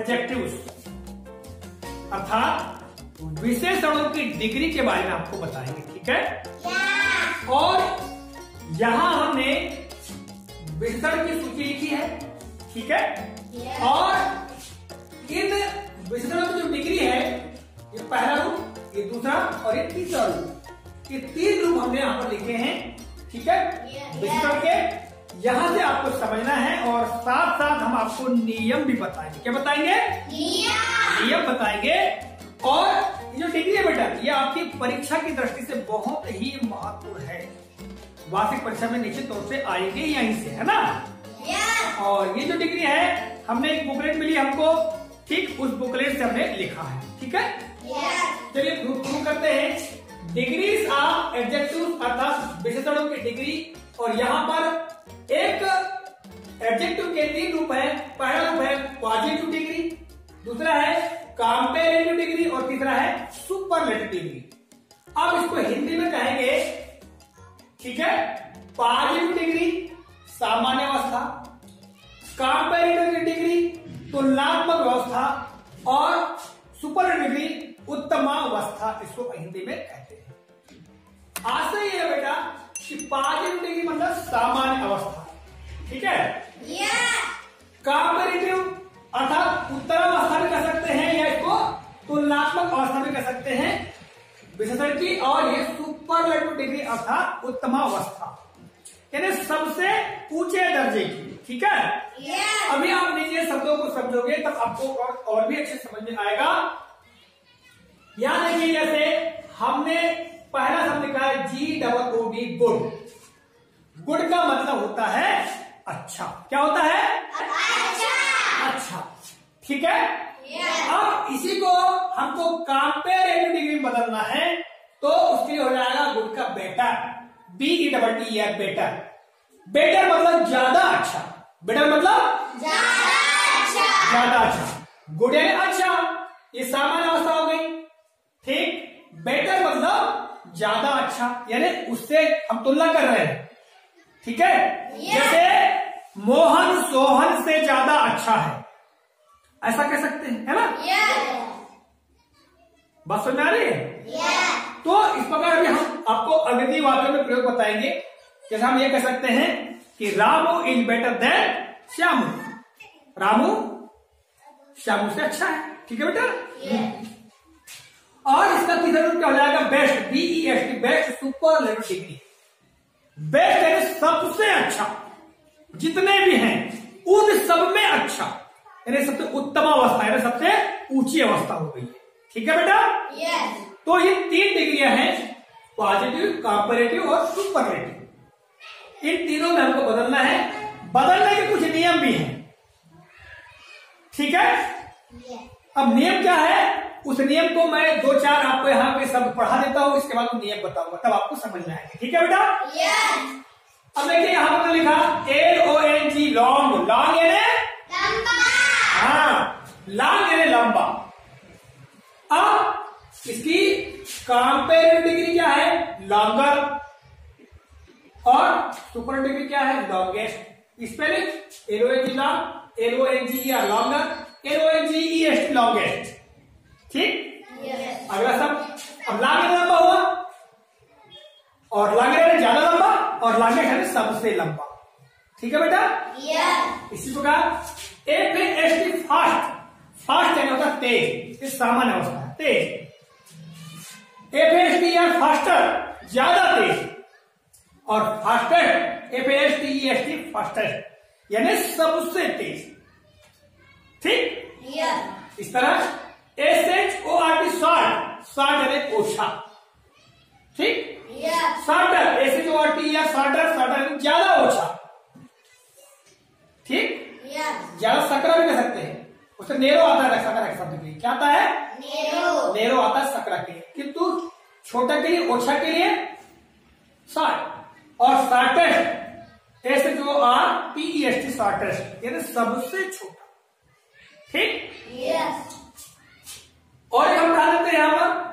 Adjectives अर्थात विशेषणों की degree के बारे में आपको बताएंगे, ठीक है। और यहां हमने विशेषण की सूची लिखी है, ठीक है। और इन विशेषणों की जो डिग्री है, ये पहला रूप, ये दूसरा और ये तीसरा रूप, ये 3 रूप हमने यहाँ पर लिखे हैं, ठीक है, विशेषण के। यहां से आपको समझना है और साथ साथ हम आपको नियम भी बताएंगे। क्या बताएंगे? नियम बताएंगे। और ये जो डिग्री है बेटा, ये आपकी परीक्षा की दृष्टि से बहुत ही महत्वपूर्ण है। वार्षिक परीक्षा में निश्चित तौर से आएंगे यहीं से, है ना। और ये जो डिग्री है, हमने एक बुकलेट मिली हमको, ठीक उस बुकलेट से हमने लिखा है, ठीक है। चलिए शुरू करते हैं। डिग्रीज ऑफ एडजेक्टिव्स अर्थात विशेषणों की डिग्री। और यहाँ पर एक एडजेक्टिव के 3 रूप है। पहला रूप है पॉजिटिव डिग्री, दूसरा है कंपैरेटिव डिग्री और तीसरा है सुपरलेटिव डिग्री। अब इसको हिंदी में कहेंगे, ठीक है। पॉजिटिव डिग्री सामान्य अवस्था, कंपैरेटिव डिग्री तुलनात्मक अवस्था और सुपरलेटिव डिग्री उत्तमावस्था, इसको हिंदी में कहते हैं। आज से ये है बेटा कि पॉजिटिव डिग्री मतलब सामान्य अवस्था, ठीक है। कंपैरेटिव अर्थात उत्तरावस्था भी कह सकते हैं या इसको तुलनात्मक अवस्था भी कह सकते हैं विशेषण की। और ये सुपरलेटिव डिग्री अर्थात उत्तमावस्था, यानी सबसे ऊंचे दर्जे की, ठीक है। अभी आप नीचे शब्दों को समझोगे तब आपको और भी अच्छे समझ में आएगा। याद देखिए, जैसे हमने पहला शब्द लिखा है GOOD, गुड। गुड का मतलब होता है अच्छा। क्या होता है? अच्छा, ठीक है। अब इसी को हमको कंपैरेटिव डिग्री में बदलना है, तो उसके लिए हो जाएगा गुड का बेटर, BETTER, बेटर। बेटर मतलब ज्यादा अच्छा, बेटर मतलब ज्यादा अच्छा। गुड है अच्छा, ये सामान्य अवस्था हो गई, ठीक। बेटर मतलब ज्यादा अच्छा, यानी उससे हम तुलना कर रहे हैं, ठीक है। जैसे मोहन सोहन से ज्यादा अच्छा है, ऐसा कह सकते हैं, है ना। बात समझ आ रही है? तो इस प्रकार भी हम आपको अगली वाक्यों में प्रयोग बताएंगे। जैसे हम ये कह सकते हैं कि Ramu is better than Shyamu, Ramu Shyamu से अच्छा है, ठीक है बेटा। और इसका तीसरा रूप क्या हो जाएगा? Best, BEST, best superlative degree. Best यानी सबसे अच्छा, जितने भी हैं उन सब में अच्छा, यानी सबसे उत्तम अवस्था, यानी सबसे ऊंची अवस्था हो गई, ठीक है बेटा। तो ये 3 डिग्रियां हैं, पॉजिटिव, कंपैरेटिव और सुपरलेटिव। इन तीनों में हमको बदलना है। बदलने के कुछ नियम भी हैं, ठीक है। अब नियम क्या है, उस नियम को मैं 2-4 आपको यहाँ पे सब पढ़ा देता हूँ, इसके बाद नियम बताऊंगा, तब आपको समझ में आएगा, ठीक है बेटा। अब देखिए यहाँ पर लिखा LONG, लॉन्ग। लॉन्ग यानी लंबा, हाँ, लॉन्ग यानी लंबा। अब इसकी कंपैरेटिव डिग्री क्या है? लॉन्गर। और सुपर डिग्री क्या है? Longest. Spelling LONG long, LONGER longer, LONGEST longest, ठीक। अगला सब, अब लॉन्ग लंबा हुआ, और लॉन्गर ज्यादा लंबा, और लॉन्गेस्ट है सबसे लंबा, ठीक है बेटा। इसी प्रकार FAST, फास्ट। फास्ट यानी होता तेज, इस सामान्य अवस्था है, तेज। FAST फास्टर, ज्यादा तेज। और फास्टेस्ट, FASTEST फास्टेस्ट, यानी सबसे तेज, ठीक। इस तरह SHORT, शॉर्ट, शॉर्ट यानी ओछा, ठीक। शॉर्टर, SHORT, शॉर्टर, शॉर्टर ज्यादा ओछा, ठीक। ज्यादा सकरा भी कह सकते हैं, उससे नेरो आता है सकरा के शब्द के लिए। क्या आता है? नेरो आता है सकरा के लिए, किंतु छोटा के लिए, ओछा के लिए शॉर्ट। और शॉर्टेस्ट, SHORTEST, शॉर्टेस्ट यानी सबसे छोटा, ठीक। और हम पढ़ा देते हैं यहां पर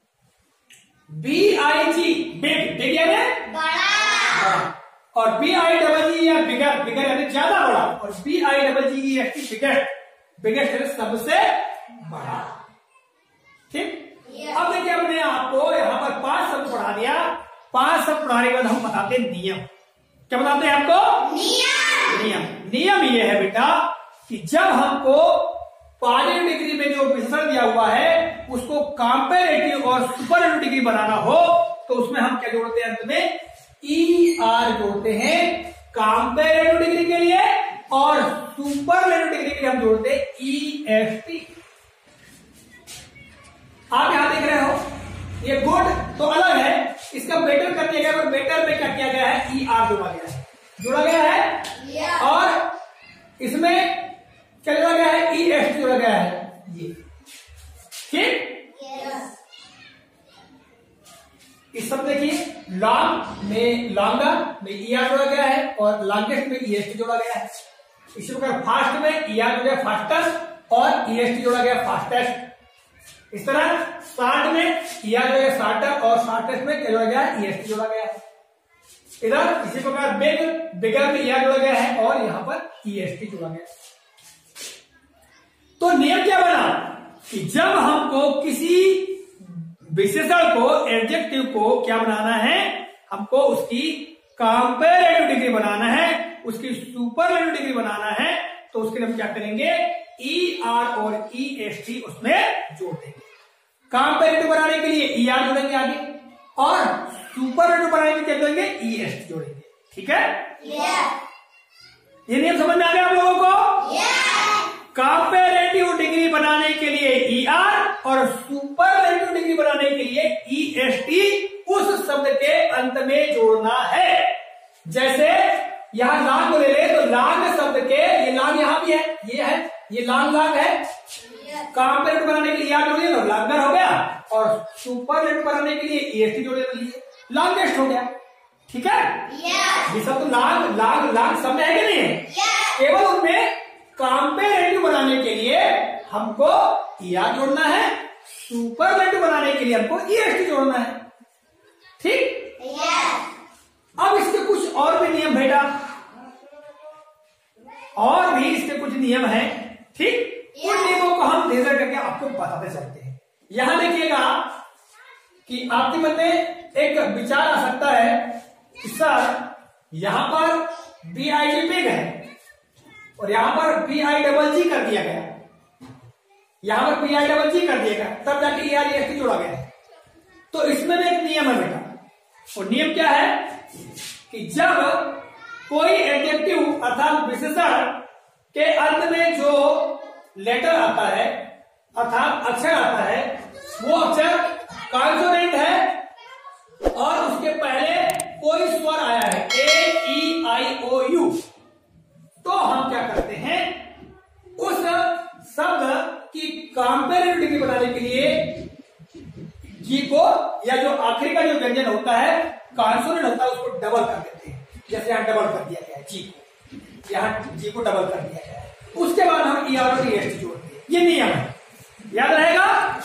BIG, बिग, बिग यानी बड़ा। और BIGG या बिगर, बिगर यानी ज्यादा बड़ा। और BIGGEST, बिगेस्ट, बिगेस्ट सबसे बड़ा। ठीक, अब देखिए हमने आपको यहाँ पर 5 शब्द पढ़ा दिया। 5 शब्द पढ़ाने के बाद हम बताते हैं नियम। क्या बताते हैं आपको? नियम ये है बेटा कि जब हमको पॉजिटिव डिग्री में जो विशेषण दिया हुआ है उसको कंपैरेटिव और सुपरलेटिव डिग्री बनाना हो तो उसमें हम क्या जोड़ते हैं? अंत में ER जोड़ते हैं कंपैरेटिव डिग्री के लिए, और सुपरलेटिव डिग्री के लिए हम जोड़ते हैं EST। आप यहां देख रहे हो ये गुड तो अलग है, इसका बेटर कर दिया गया, और बेटर में क्या किया गया है? ER जोड़ा गया है और इसमें क्या जोड़ा गया है? EST जोड़ा गया है। ये ठीक, इस सब देखिए लॉन्ग में लॉन्गर में ER जोड़ा गया है और लॉन्गेस्ट में EST जोड़ा गया है। इसी प्रकार फास्ट में ER जोड़ा गया फास्टेस्ट और EST जोड़ा गया फास्टेस्ट। इस तरह शार्ट में ER जोड़ा गया शार्टर और शार्टेस्ट में क्या जोड़ा गया है? EST जोड़ा गया है। इधर इसी प्रकार बिगर में ER जोड़ा गया है और यहां पर EST जोड़ा गया है। तो नियम क्या बना कि जब हमको किसी विशेषण को, एडजेक्टिव को क्या बनाना है? हमको उसकी कंपैरेटिव डिग्री बनाना है, उसकी सुपरलेटिव डिग्री बनाना है, तो उसके लिए हम क्या करेंगे? ER और EST उसमें जोड़ देंगे। कंपैरेटिव बनाने के लिए ER जोड़ेंगे आगे और सुपरलेटिव बनाने के लिए क्या जोड़ेंगे? EST जोड़ेंगे। ठीक है, ये नियम समझ में आ गया आप लोगों को? कंपैरेटिव डिग्री बनाने के लिए ER और सुपरलेटिव डिग्री बनाने के लिए EST उस शब्द के अंत में जोड़ना है। जैसे यहां लांग को ले ले तो लांग शब्द के, ये लांग यहां भी है, ये लांग है। कंपैरेटिव बनाने के लिए ER जोड़िए तो लांगर हो गया, और सुपरलेटिव बनाने के लिए EST जोड़े तो लॉन्गेस्ट हो गया। ठीक है, ये सब तो लांग शब्द है कि नहीं है? केवल उनमें कंपैरेटिव बनाने के लिए हमको ER जोड़ना है, सुपरलेटिव बनाने के लिए हमको EST जोड़ना है। ठीक, अब इसके कुछ और भी नियम बेटा, और भी इसके कुछ नियम हैं। ठीक, उन नियमों को हम धीरे करके आपको बताते चलते हैं। यहां देखिएगा कि आपके मन में एक विचार आ सकता है कि सर यहां पर BIG बिग है और यहां पर BIGG कर दिया गया, यहां पर BIGG कर दिया गया, तब जाके ER जोड़ा गया है। तो इसमें भी एक नियम है बेटा, और नियम क्या है कि जब कोई एडजेक्टिव अर्थात विशेषण के अंत में जो लेटर आता है अर्थात अक्षर आता है, वो अक्षर कॉन्सोनेंट है और उसके पहले कोई स्वर आया है AEIOU, तो हम क्या करते हैं? उस शब्द की कंपैरेटिव डिग्री बनाने के लिए जी को, या जो आखिरी का जो व्यंजन होता है कॉन्सोनेंट होता है, उसको डबल कर देते हैं। जैसे यहां डबल कर दिया गया है जी को, यहां जी को डबल कर दिया गया है। उसके बाद हम ER और EST जोड़ते हैं। ये नियम है, याद रहेगा।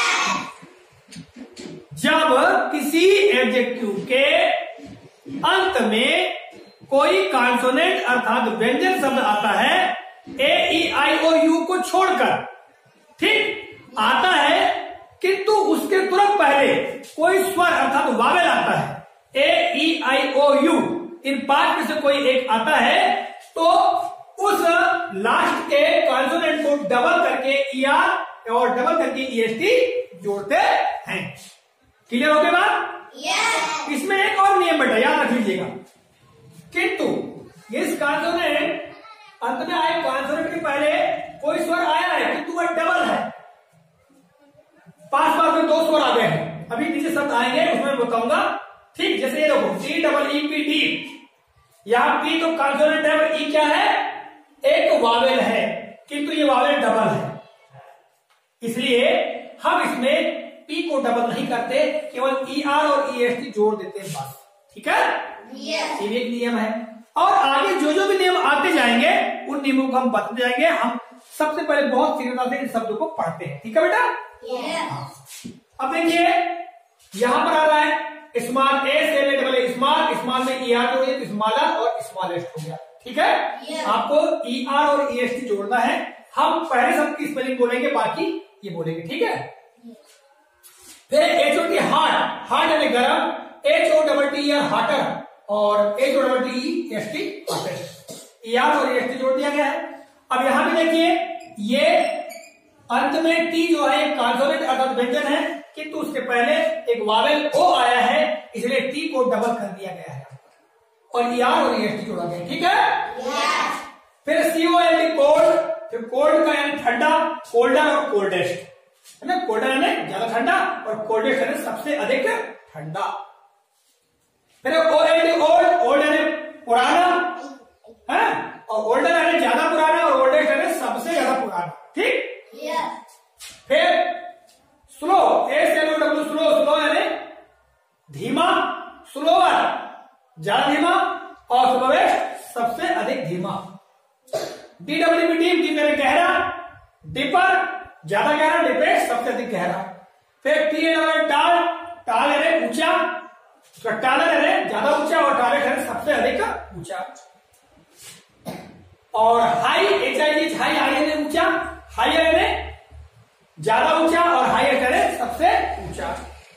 जब किसी एडजेक्टिव के अंत में कोई कॉन्सोनेंट अर्थात व्यंजन शब्द आता है AEIOU को छोड़कर, ठीक आता है, किंतु उसके तुरंत पहले कोई स्वर अर्थात वावेल आता है AEIOU, इन 5 में से कोई एक आता है, तो उस लास्ट के कॉन्सोनेंट को डबल करके ER और डबल करके EST जोड़ते हैं। क्लियर हो गया बात? इसमें एक और नियम बेटा याद रख लीजिएगा, किंतु इस कॉन्सोनेंट अंत में आए कॉन्सोनेंट के पहले कोई स्वर आया है किंतु वह डबल है। 5 बार में 2 स्वर आ गए हैं, अभी नीचे शब्द आएंगे उसमें बताऊंगा। ठीक, जैसे ये देखो DEEPD, यहां P तो कॉन्सोनेंट है और E क्या है? एक वावेल है, किंतु ये वावेल डबल है, इसलिए हम इसमें P को डबल नहीं करते, केवल ER और EST जोड़ देते हैं बस। ठीक है, ये एक नियम है। और आगे जो जो भी नियम आते जाएंगे उन नियमों को हम बताते जाएंगे। हम सबसे पहले बहुत सीरियसता से इन शब्दों को पढ़ते हैं। ठीक है बेटा? अब देखिए यहां पर आ रहा है स्मॉल ए से डबल स्मॉल, स्मॉल में ER जोड़िए तो स्मॉलर और स्मॉलेस्ट हो गया। ठीक है, आपको ER और EST जोड़ना है हम पहले शब्द की स्पेलिंग बोलेंगे, बाकी ये बोलेंगे, ठीक है। फिर HOT हार्ट, हार्ट यानी गरम, HOTT हार्टर और HOTTEST हॉटेस्ट, ER और EST जोड़ दिया गया है। अब यहां पे देखिए ये अंत में टी जो है कॉन्सोनेंट अर्थात व्यंजन है, किंतु उसके पहले एक वावेल ओ आया है, इसलिए टी को डबल कर दिया गया है और ER और EST जोड़ा गया, ठीक है। फिर COLD कोल्ड, फिर कोल्ड का यानी ठंडा, कोल्डर और कोल्डेस्ट है ना, कोल्डर यानी ज्यादा ठंडा और कोल्डेस्ट यानी सबसे अधिक ठंडा। फिर OLD ओल्ड, ओल्ड यानी पुराना है और ओल्डर यानी ज्यादा पुराना और ओल्डेस्ट यानी सबसे ज्यादा पुराना, ठीक। फिर स्लो, SLOW स्लो, स्लो यानी धीमा, स्लोअर ज्यादा धीमा और स्लोवेस्ट सबसे अधिक धीमा। DWP डीप, डीप यानी गहरा, डिपर ज्यादा गहरा, डिपेस्ट सबसे अधिक गहरा। फिर TAL टाल, टाल यानी ऊंचा, टालर यानी ज्यादा ऊंचा और टालेट यानी सबसे अधिक ऊंचा। और हाई, HIG हाई, हाई यानी ऊंचा, हाइयर यानी ज्यादा ऊंचा और हाइएस्ट यानी सबसे ऊंचा।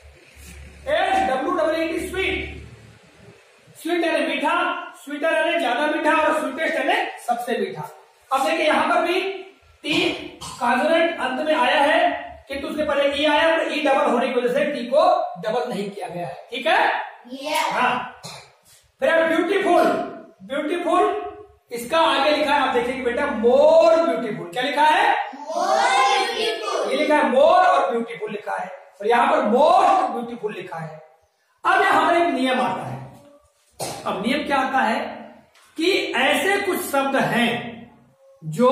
SWWET स्वीट, स्वीट यानी मीठा, स्वीटर यानी ज्यादा मीठा और स्वीटेस्ट यानी सबसे मीठा। अब देखिए यहां पर भी टी कॉन्सोनेंट अंत में आया है, किंतु उसके पहले ई आया और ई डबल होने की वजह से टी को डबल नहीं किया गया है, ठीक है। हाँ, फिर ब्यूटीफुल, ब्यूटीफुल इसका आगे लिखा है, आप देखिए बेटा मोर ब्यूटीफुल, क्या लिखा है, मोर ब्यूटीफुल, ये लिखा है मोर और ब्यूटीफुल लिखा है और यहाँ पर मोस्ट ब्यूटीफुल लिखा है। अब यहाँ पर एक नियम आता है, अब नियम क्या आता है कि ऐसे कुछ शब्द हैं जो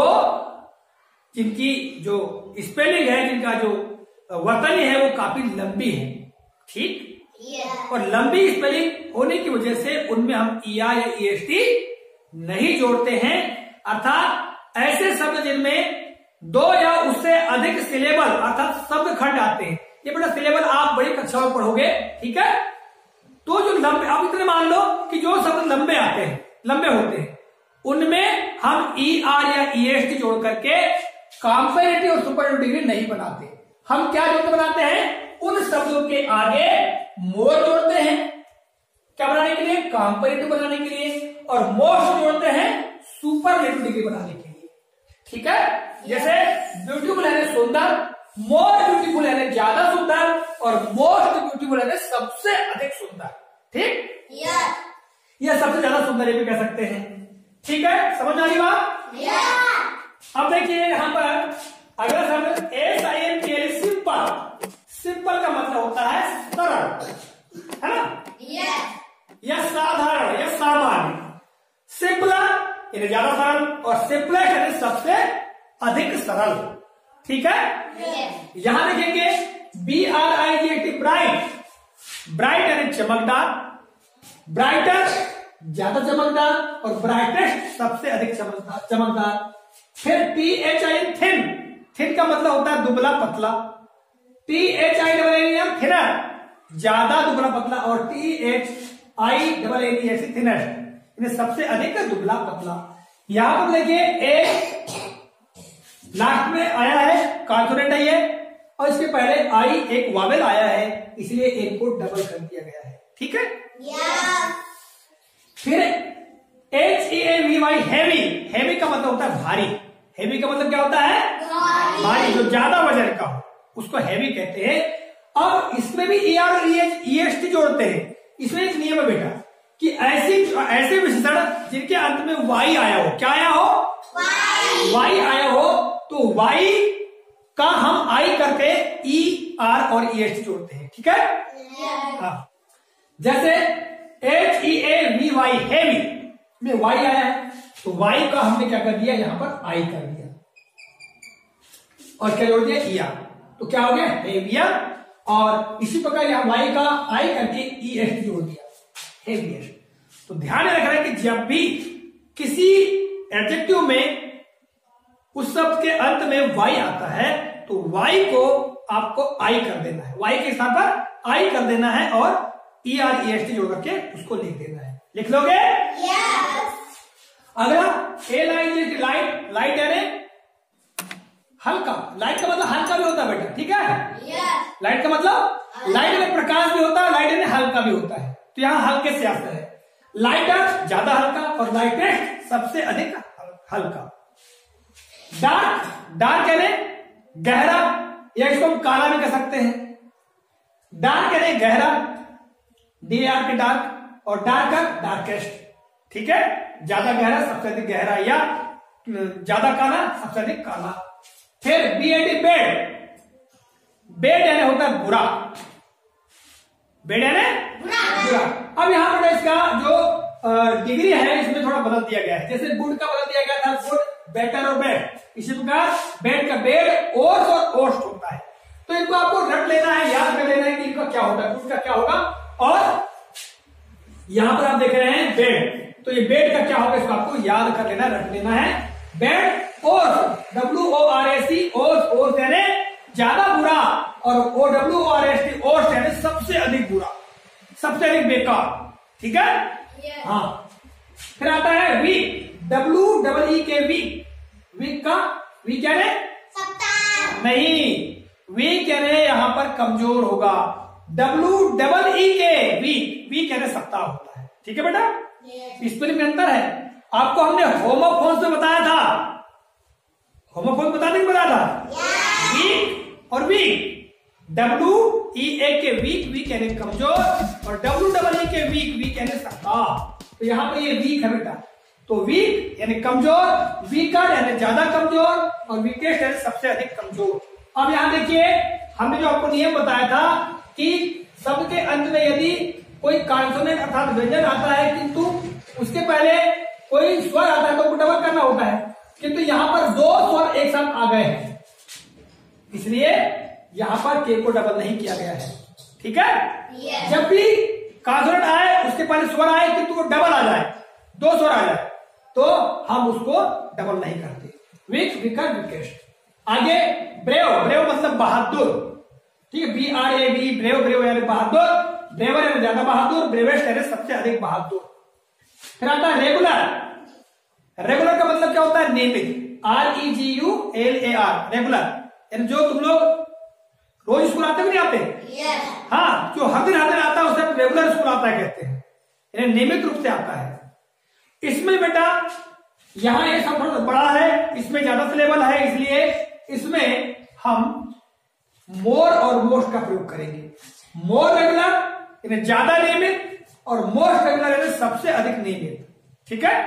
जिनकी जो स्पेलिंग है, जिनका जो वर्तनी है वो काफी लंबी है, ठीक। और लंबी स्पेलिंग होने की वजह से उनमें हम ER या EST नहीं जोड़ते हैं, अर्थात ऐसे शब्द जिनमें 2 या उससे अधिक सिलेबल अर्थात शब्द खंड आते हैं। ये बड़ा सिलेबल आप बड़ी कक्षा में पढ़ोगे, ठीक है। तो जो लंबे, आप इतने मान लो कि जो शब्द लंबे आते हैं, लंबे होते हैं, उनमें हम ER या EST जोड़ करके कंपैरेटिव और सुपरलेटिव डिग्री नहीं बनाते। हम क्या जोड़ते बनाते हैं, उन शब्दों के आगे मोर जोड़ते हैं, क्या बनाने के लिए, कंपैरेटिव बनाने के लिए, और मोस्ट जोड़ते हैं सुपरलेटिव डिग्री बनाने के लिए, ठीक है। जैसे ब्यूटीफुल है सुंदर, मोर ब्यूटीफुल है ज्यादा सुंदर और मोस्ट ब्यूटीफुल है सबसे अधिक सुंदर, ठीक। यह सबसे ज्यादा सुंदर ये भी कह सकते हैं, ठीक है। समझ आ रही बात। अब देखिए यहां पर अगला शब्द SIMPL सिंपल, सिंपल का मतलब होता है सरल, है ना, या साधारण या सामान्य। सिंपलर यानी ज्यादा सरल और सिंपलेस्ट यानी सबसे अधिक सरल, ठीक है। यहां देखेंगे BRIGHT ब्राइट, ब्राइट यानी चमकदार, ब्राइटर ज्यादा चमकदार और ब्राइटेस्ट सबसे अधिक चमकदार। फिर THIN थिन, थिन का मतलब होता है दुबला पतला, THINNER थिनर ज्यादा दुबला पतला और THINNEST थिनेस्ट इन्हें सबसे अधिक दुबला पतला। यहां पर देखिए एक लास्ट में आया है कॉन्सोनेंट है ये, और इसके पहले आई एक वावेल आया है, इसलिए एक को डबल कर दिया गया है, ठीक है। फिर HEAVY हेवी, हेवी का मतलब होता है भारी, हेवी का मतलब क्या होता है, भारी, जो ज्यादा वजन का हो उसको हेवी कहते हैं। अब इसमें भी ER और EST जोड़ते हैं। इसमें एक नियम है बेटा कि ऐसे विशेषण जिनके अंत में Y आया हो, क्या आया हो, Y आया हो, तो Y का हम I करके ER और EST जोड़ते हैं, ठीक है। हाँ, जैसे HEAVY हेवी में Y आया है तो Y का हमने क्या कर दिया, यहां पर I कर दिया और क्या जोड़ दिया, ER, तो क्या हो गया, हेवियर। और इसी प्रकार यहां Y का I करके EST जोड़ दिया, हेवियर। तो ध्यान रखना है कि जब भी किसी एडजेक्टिव में उस शब्द के अंत में Y आता है तो Y को आपको I कर देना है, Y के स्थान पर I कर देना है और ER EST जोड़ करके उसको लिख देना है। लिख लोगे? यस। अगला LIGHT लाइट, लाइट यानी हल्का, लाइट का मतलब हल्का भी होता है बेटा, ठीक है। लाइट का मतलब लाइट में प्रकाश भी होता है, लाइट में हल्का भी होता है, तो यहाँ हल्के से आता है। लाइटर ज्यादा हल्का और लाइटेस्ट सबसे अधिक हल्का। डार्क, डार्क यानी गहरा, या इसको हम काला भी कह सकते हैं। डार्क यानी गहरा, DARK डार्क, और डार्कर डार्केस्ट, ठीक है। ज्यादा गहरा सबसे अधिक गहरा, या ज्यादा काला सबसे अधिक काला। फिर BAD बेड, बेड यानी होता है बुरा, बेड यानी बुरा। अब यहां पर इसका जो डिग्री है इसमें थोड़ा बदल दिया गया है, जैसे गुड का बदल दिया गया था, गुड, बेटर और बेड, इसी प्रकार बेड का बेड, ओर्स और ओस्ट होता है। तो इनको आपको रट लेना है, याद कर लेना है कि इनका क्या होता है, गुड का क्या होगा। और यहां पर आप देख रहे हैं बेड, तो ये बेड का क्या होगा, इसको आपको याद कर लेना, रट लेना है। Bad, worse, WORST, worse, worse यानी ज्यादा बुरा, और OWORST, ओर्स यानी सबसे अधिक बुरा, सबसे अधिक बेकार, ठीक है। हाँ, फिर आता है वीक, WEEK, वीक, वीक का वीक यानी नहीं, वीक यानी यहां पर कमजोर होगा। WEEK, वीक, वीक यानी सप्ताह होता है, ठीक है बेटा। स्पेलिंग में अंतर है, आपको हमने होमोफोन्स में बताया था, होमोफोन्स बताने को बताया था, वीक और वीक। WEAK वीक, वीक यानी कमजोर, और WEEK वीक, वीक यानी सप्ताह। तो यहां पर ये वीक है बेटा, तो वीक यानी कमजोर, वीकर यानी ज्यादा कमजोर, और वीकेस्ट यानी सबसे अधिक कमजोर। अब यहां देखिए, हमने जो आपको नियम बताया था कि शब्द के अंत में यदि कोई कॉन्सोनेंट अर्थात व्यंजन आता है, किंतु उसके पहले कोई स्वर आता है तो उसको डबल करना होता है, किंतु यहां पर दो स्वर एक साथ आ गए हैं, इसलिए यहां पर के को डबल नहीं किया गया है, ठीक है। जब भी कॉन्सोनेंट आए उसके पहले स्वर आए किंतु वो डबल आ जाए, दो स्वर आ जाए, तो हम उसको डबल नहीं करते। Weak, weaker, weakest. आगे ब्रेव, ब्रेव मतलब बहादुर, ठीक है, BRAV, ब्रेव, ब्रेव यानी बहादुर, ब्रेवर यानी ज्यादा बहादुर, ब्रेवेस्ट यानी सबसे अधिक बहादुर। फिर आता है रेगुलर, रेगुलर का मतलब क्या होता है, नियमित, REGULAR, रेगुलर यानी जो तुम लोग रोज स्कूल आते नहीं आते, हाँ, जो हर दिन आता है उसे रेगुलर स्कूल आता है कहते हैं, यानी नियमित रूप से आता है। इसमें बेटा यहां ये सब थोड़ा बड़ा है, इसमें ज्यादा सिलेबल है, इसलिए इसमें हम मोर और मोस्ट का प्रयोग करेंगे। मोर रेगुलर यानी ज्यादा नियमित, और मोस्ट रेगुलर यानी सबसे अधिक नियमित, ठीक है।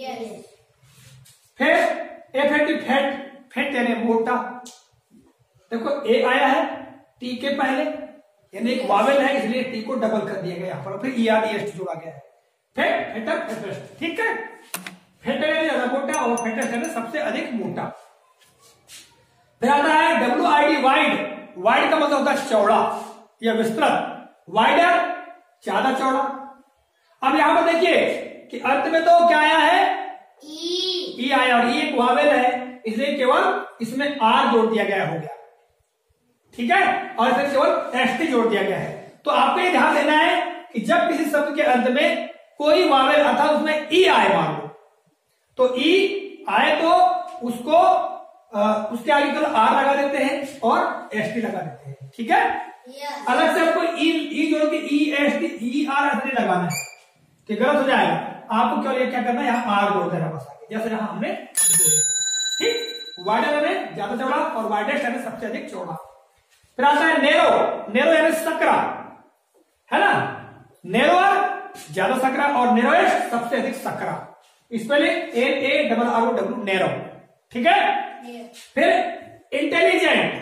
फिर FAT, फैट, फैट यानी मोटा। देखो ए आया है टी के पहले, यानी एक वावेल है, इसलिए टी को डबल कर दिया गया, पर फिर EREST जोड़ा गया है। फैट, फेटर, फेटेस्ट, ठीक है। फेटर यानी ज्यादा मोटा, और फेटेस्ट यानी सबसे अधिक मोटा। फिर आता है WID, वाइड, वाइड का मतलब होता है चौड़ा या विस्तृत, वाइडर ज्यादा चौड़ा। अब यहां पर देखिए कि अंत में तो क्या आया है, ई आया, और ये एक वावेल है, इसलिए केवल इसमें आर जोड़ दिया गया हो गया, ठीक है, और फिर केवल ST जोड़ दिया गया है। तो आपको ये ध्यान देना है कि जब किसी शब्द के अंत में कोई वावेल अर्थात उसमें ई आए, मान लो तो ई आए तो उसको उसके आगे केवल आर लगा देते हैं और ST लगा देते हैं, ठीक है। अलग से आपको ई जोड़ के EST, ER ऐसे नहीं लगाना है, कि गलत हो जाएगा। आपको केवल क्या करना है, यहाँ आर जोड़ देना बस आगे, जैसे यहां हमने जोड़े, ठीक। वाइडर यानी ज्यादा चौड़ा, और वाइडेस्ट यानी सबसे अधिक चौड़ा। फिर आता है नेरो, नेरो यानी सकरा, है ना, नेरोअर ज्यादा सकरा, और नेरोएस्ट सबसे अधिक सकरा, स्पेलिंग NARROW, नेरो, ठीक है। फिर इंटेलिजेंट,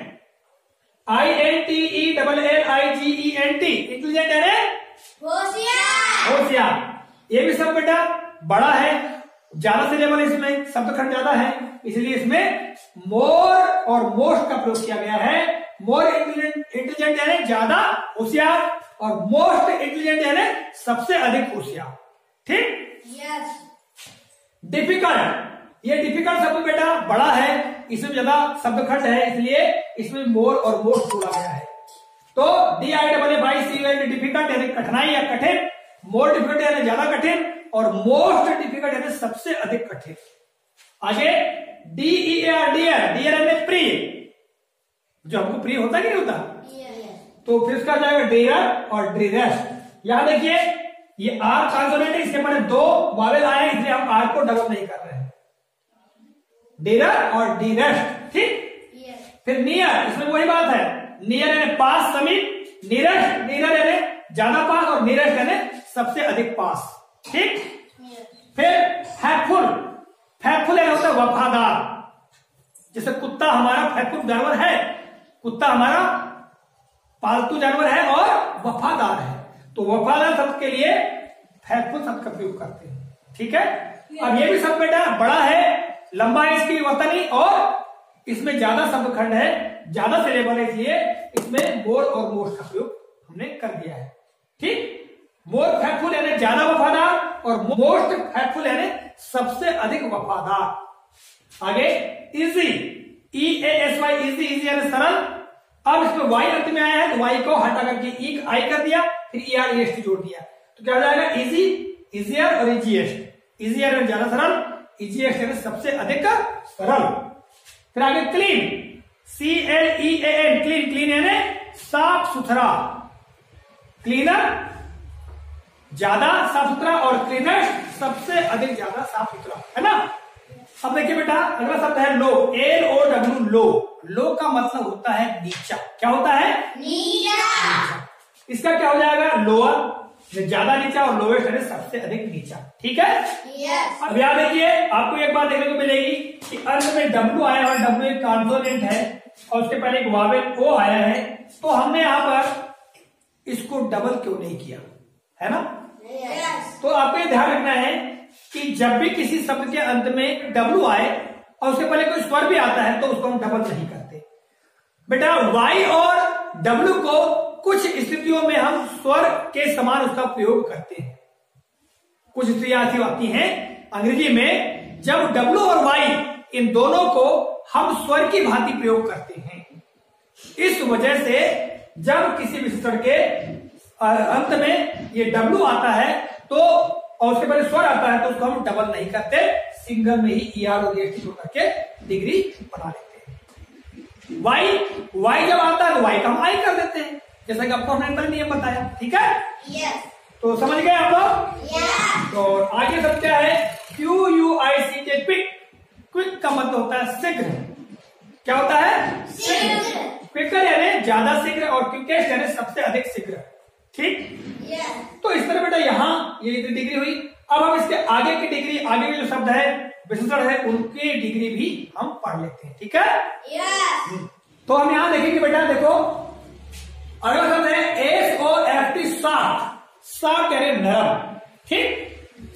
INTELLIGENT, इंटेलिजेंट यानी होशियार। ये भी सब बेटा बड़ा है, ज्यादा सिलेबल है, इसमें शब्द खंड ज्यादा है, इसलिए इसमें मोर और मोस्ट का प्रयोग किया गया है। मोर इंटेलिजेंट यानी ज्यादा होशियार, और मोस्ट इंटेलिजेंट यानी सबसे अधिक होशियार, ठीक। डिफिकल्ट, ये डिफिकल्ट शब्द बेटा बड़ा है, इसमें ज्यादा शब्द खंड है, इसलिए इसमें मोर और मोस्ट जोड़ा गया है। तो DICCULT, डिफिकल्ट यानी कठिनाई या कठिन, मोर डिफिकल्ट यानी ज्यादा कठिन, और मोस्ट डिफिकल्ट यानी सबसे अधिक कठिन, आगे DEAR डियर, डियर यानी प्रिय, जो हमको प्रिय होता कि नहीं होता, तो फिर उसका जाएगा डियर और डिरेस्ट। यहां देखिए ये आर कॉन्सोनेंट है, इसके पहले दो वावेल आए इसलिए हम आर को डबल नहीं कर रहे हैं, डियर और डिरेस्ट, ठीक। फिर नियर, इसमें वही बात है, नियर यानी पास समीप, नियरेस्ट, नियर यानी ज्यादा पास और नियरेस्ट यानी सबसे अधिक पास, ठीक। फिर फैथफुल, फैथफुल यानी होता है वफादार, जैसे कुत्ता हमारा फैथफुल जानवर है, कुत्ता हमारा पालतू जानवर है और वफादार है, तो वफादार शब्द के लिए फैथफुल शब्द का प्रयोग करते हैं, ठीक है। अब ये भी शब्द बेटा बड़ा है, लंबा है इसकी वतनी, और इसमें ज्यादा शब्द खंड है, ज्यादा सिलेबल है, इसलिए इसमें मोर और मोस्ट का प्रयोग हमने कर दिया है, ठीक। मोर फैथफुल यानी ज्यादा वफादार और मोस्ट फैथफुल यानी सबसे अधिक वफादार। आगे इजी, EASY, इजी, इजी यानी सरल। अब इसमें वाई अंत में आया है तो वाई को हटा करके ई आई कर दिया, फिर ER EST जोड़ दिया, तो क्या हो जाएगा इजी, इजियर और इजीएस्ट। इजियर यानी ज्यादा सरल, इजीएस्ट यानी सबसे अधिक सरल। फिर आगे क्लीन, CLEAN, क्लीन, क्लीन यानी साफ सुथरा, क्लीनर ज्यादा साफ सुथरा और क्लीनेस्ट सबसे अधिक ज्यादा साफ सुथरा, है ना। अब देखिए बेटा अगला शब्द है लो, LOW, लो। लो का मतलब होता है नीचा, क्या होता है, नीचा। इसका क्या हो जाएगा, लोअर, ज्यादा नीचा, और लोवेस्ट यानी सबसे अधिक नीचा, ठीक है। अब याद देखिए आपको एक बात देखने को मिलेगी कि अंत में W आया और W एक कॉन्सोनेंट है और उसके पहले एक वावेल O आया है, तो हमने यहां पर इसको डबल क्यों नहीं किया, है ना। तो आपको ये ध्यान रखना है कि जब भी किसी शब्द के अंत में W आए और उसके पहले कोई स्वर भी आता है तो उसको हम डबल नहीं करते बेटा। Y और W को कुछ स्थितियों में हम स्वर के समान उसका प्रयोग करते हैं, कुछ स्थितियां ऐसी आती हैं अंग्रेजी में जब W और Y इन दोनों को हम स्वर की भांति प्रयोग करते हैं। इस वजह से जब किसी विशेषण के अंत में ये W आता है तो और उसके पहले स्वर आता है तो उसको हम डबल नहीं करते, सिंगल में ही ER और EST जोड़ करके डिग्री बना लेते हैं। Y जब आता है तो Y का हम I कर देते हैं, जैसा कि आपको हमने पहले नियम बताया, ठीक है। तो समझ गए आप लोग। तो आगे सब क्या है, QUICK, क्विक। क्विक का मतलब होता है शीघ्र, क्या होता है, शीघ्र। क्विकर यानी ज्यादा शीघ्र और क्विकेस्ट यानी सबसे अधिक शीघ्र, ठीक। तो इस तरह बेटा यहाँ ये डिग्री हुई। अब हम इसके आगे की डिग्री, आगे के जो शब्द है विशेषण है उनकी डिग्री भी हम पढ़ लेते हैं, ठीक है। तो हम यहाँ देखेंगे बेटा, देखो अगला शब्द है SOFT, सॉफ्ट। सॉफ्ट यानी नरम, ठीक।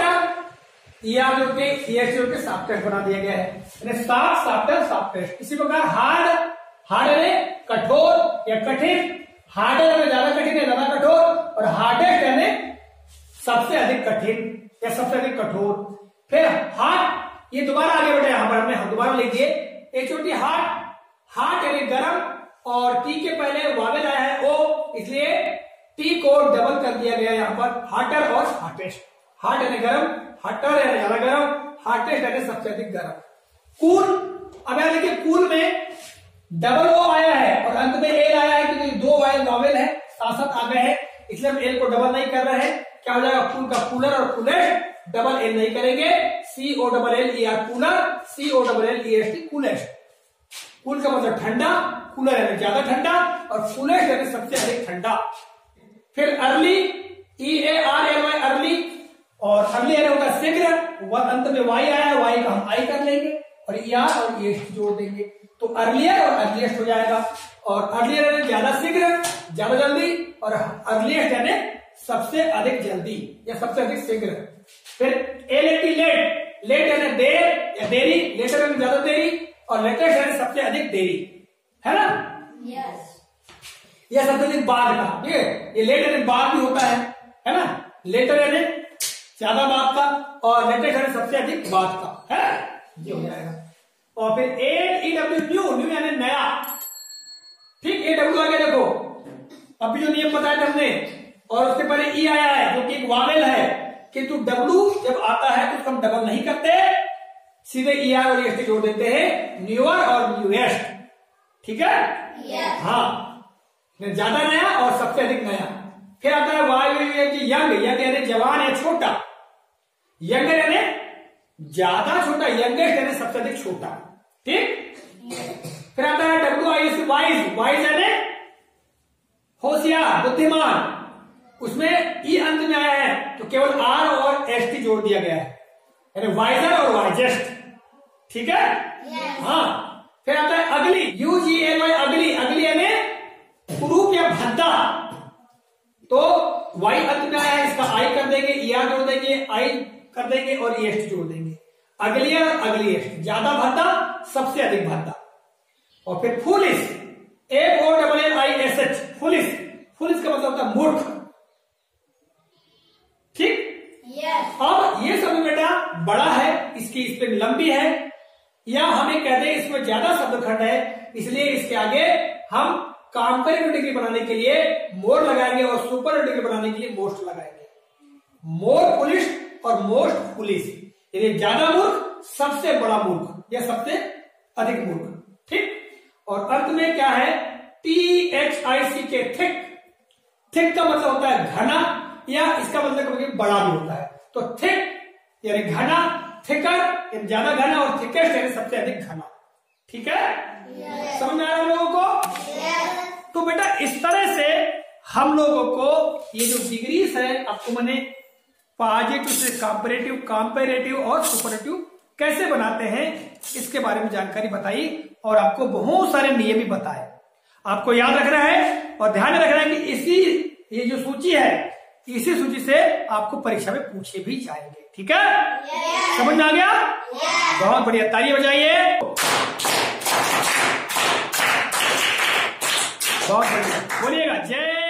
सॉफ्टर सॉफ्टेस्ट बना दिया गया है, सॉफ्ट, सॉफ्टर, सॉफ्टेस्ट। इसी प्रकार हार्ड, हार्ड यानी कठोर या कठिन, हार्डर यानी ज्यादा कठिन है, ज्यादा कठोर, और हार्डेस्ट यानी सबसे अधिक कठिन या सबसे अधिक कठोर। फिर हार्ट, ये दोबारा आगे बढ़े, यहां पर हमने दोबारा लिख दिए HOT, हार्ट। हार्ट यानी गर्म, और T के पहले वावेल आया है O, इसलिए T को डबल कर दिया गया यहां पर, हार्टर और हार्टेस्ट। हार्ट यानी गर्म, हार्टर यानी ज्यादा गर्म, हार्टेस्ट यानी सबसे अधिक गर्म। कूल, अब यहां देखिए कूल में डबल O आया है और अंत में L आया है क्योंकि दो वावेल है साथ साथ आ गए हैं, इसलिए हम L को डबल नहीं कर रहे हैं। क्या हो जाएगा, कूल का कूलर और कूलेस्ट, डबल L नहीं करेंगे, COLLER cooler, COLLEST coolest. Cool का मतलब ठंडा, कूलर यानी ज्यादा ठंडा, और कूलेस्ट यानी सबसे अधिक ठंडा। फिर अर्ली, EARLY अर्ली, और अर्ली यानी होगा शीघ्र, वह अंत में Y आया है, Y का हम I कर लेंगे और ER और EST जोड़ देंगे, तो अर्लियर और अर्लीस्ट हो जाएगा। और अर्लियर यानी ज्यादा शीघ्र, ज्यादा जल्दी, और अर्लीस्ट यानी सबसे अधिक जल्दी या सबसे अधिक शीघ्र। फिर LAT, लेट, लेट यानी देर या देरी, लेटर यानी ज्यादा देरी, और लेटेस्ट यानी सबसे अधिक देरी, है ना। यह सबसे अधिक बाद का, ठीक है। ये लेट यानी बाद भी होता है ना। लेटर यानी ज्यादा बाद का, और लेटेस्ट यानी सबसे अधिक बाद का, है ये हो जाएगा। और फिर AEW, न्यू, न्यू यानी नया, ठीक। AW आगे देखो, अभी जो नियम बताया था हमने, और उसके पहले E आया है जो कि एक वावेल है, किंतु W जब आता है तो उसको हम डबल नहीं करते, सीधे ER और EST जोड़ देते हैं, न्यूअर और न्यूएस्ट। ठीक है? हाँ, ज्यादा नया और सबसे अधिक नया। फिर आता है यंग, यंग यानी जवान या छोटा, यंग यानी ज्यादा छोटा, यंगेस्ट यानी सबसे अधिक छोटा। ठीक? फिर आता है WIS, वाइज, वाइज यानी होशियार, बुद्धिमान। उसमें ई अंत में आया है तो केवल R और ST जोड़ दिया गया है, यानी वाइजर और वाइजेस्ट। ठीक है? हाँ। फिर आता है अगली, UGLY, अगली, अगली यानी कुरूप या भद्दा। तो Y अंत में आया है, इसका I कर देंगे, ER जोड़ देंगे, I कर देंगे और EST जोड़ देंगे। अगली और अगलीस्ट, ज्यादा भद्दा, सबसे अधिक भद्दा। और फिर फुलिश, FOLLISH, फुलिश, फुलिश का मतलब होता है मूर्ख। ठीक? अब ये सब बेटा बड़ा है, इसकी स्पेलिंग लंबी है, या हमें कहते हैं इसमें ज्यादा शब्दखंड है, इसलिए इसके आगे हम कंपैरेटिव डिग्री बनाने के लिए मोर लगाएंगे और सुपर डिग्री बनाने के लिए मोस्ट लगाएंगे। मोर पुलिस और मोस्ट पुलिस, यानी ज्यादा मूर्ख, सबसे बड़ा मूर्ख या सबसे अधिक मूर्ख। ठीक? और अंत में क्या है? THICK, thick. थिक का मतलब होता है घना, या इसका मतलब कभी बड़ा भी होता है। तो थिक यानी घना, थिकर ज्यादा घना, और थिकेस्ट यानी सबसे अधिक घना। ठीक है? समझ में आ रहा है लोगों को? तो बेटा इस तरह से हम लोगों को ये जो डिग्रीज है, आपको मैंने पॉजिटिव से कंपैरेटिव, कंपैरेटिव और सुपरलेटिव कैसे बनाते हैं इसके बारे में जानकारी बताई, और आपको बहुत सारे नियम भी बताए। आपको याद रखना है और ध्यान में रखना है कि इसी ये जो सूची है, इसी सूची से आपको परीक्षा में पूछे भी जाएंगे। ठीक है? समझ में आ गया? बहुत बढ़िया, ताली बजाइए। बहुत बढ़िया, बोलिएगा जय